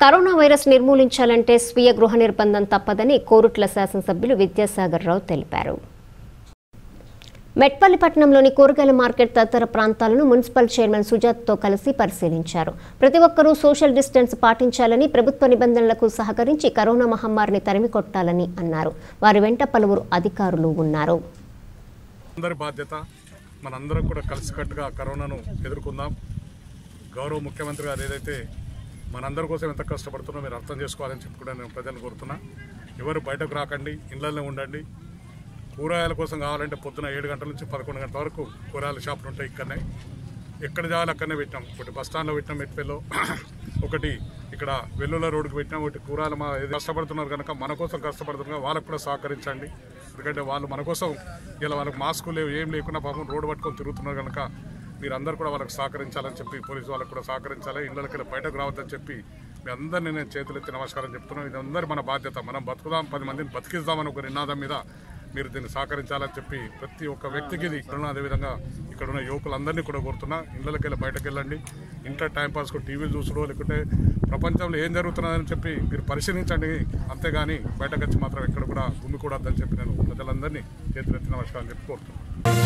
Corona virus నిర్మూలించాలంటే స్వీయ గృహ నిర్బంధం తప్పదని కోరుట్ల శాసనసభ్యులు విద్యాసాగర్ రావు తెలిపారు. మెట్పల్లి పట్టణంలోని కూరగాయల మార్కెట్ తదితర ప్రాంతాలను మున్సిపల్ చైర్మన్ సుజాత్తో కలిసి పరిశీలించారు. ప్రతి ఒక్కరూ సోషల్ డిస్టెన్స్ పాటించాలని, ప్రభుత్వ నిబంధనలకు సహకరించి కరోనా మహమ్మారిని తరిమికొట్టాలని అన్నారు. వారి వెంట పలువురు అధికారులు ఉన్నారు. అందరి బాధ్యత, మనందరం కూడా కలిసికట్టుగా కరోనాను ఎదుర్కొందాం. గౌరవ ముఖ్యమంత్రి గారు ఏదైతే మనందరి కోసం ఎంత కష్టపడుతున్నా మీరు అర్థం చేసుకోవాలని చెప్పి కూడా నేను ప్రజలను కోరుతున్నా. ఎవరు బయటకు రాకండి, ఇళ్లలోనే ఉండండి. కూరగాయల కోసం కావాలంటే పొద్దున 7 గంటల నుంచి 11 గంటల వరకు కూరగాయల షాపులు ఉంటాయి. ఇక్కడనే ఎక్కడ చేయాలి అక్కడనే పెట్టినాం. ఒకటి బస్ స్టాండ్లో పెట్టినాం మెట్పల్లిలో, ఒకటి ఇక్కడ వెల్లుల రోడ్డుకు పెట్టినాం, ఒకటి కూరగాయలు కష్టపడుతున్నారు కనుక మన కోసం కష్టపడుతున్నారు, వాళ్ళకు కూడా సహకరించండి. ఎందుకంటే వాళ్ళు మన కోసం ఇలా వాళ్ళకి మాస్కులు లేవు, ఏం లేకుండా పాపం రోడ్డు పట్టుకొని తిరుగుతున్నారు కనుక మీరందరూ కూడా వాళ్ళకి సహకరించాలని చెప్పి, పోలీసు వాళ్ళకు కూడా సహకరించాలి, ఇళ్ళకి బయటకు రావద్దని చెప్పి మీ అందరినీ నేను చేతులెత్తి నమస్కారం చెప్తున్నాను. ఇది అందరూ మన బాధ్యత. మనం బతుకుదాం, 10 మందిని బతికిద్దామని ఒక నినాదం మీద మీరు దీన్ని సహకరించాలని చెప్పి ప్రతి ఒక్క వ్యక్తికి ఇది ఇక్కడ అదేవిధంగా ఇక్కడ ఉన్న యువకులందరినీ కూడా కోరుతున్నా. ఇళ్ళకి బయటకు వెళ్ళండి. ఇంట్లో టైంపాస్కు టీవీలు చూసుడో లేకుంటే ప్రపంచంలో ఏం జరుగుతున్నదని చెప్పి మీరు పరిశీలించండి. అంతేగాని బయటకు వచ్చి మాత్రం ఎక్కడ కూడా గుమ్మికూడద్దని చెప్పి నేను ప్రజలందరినీ చేతులెత్తి నమస్కారం చెప్పి కోరుతున్నాను.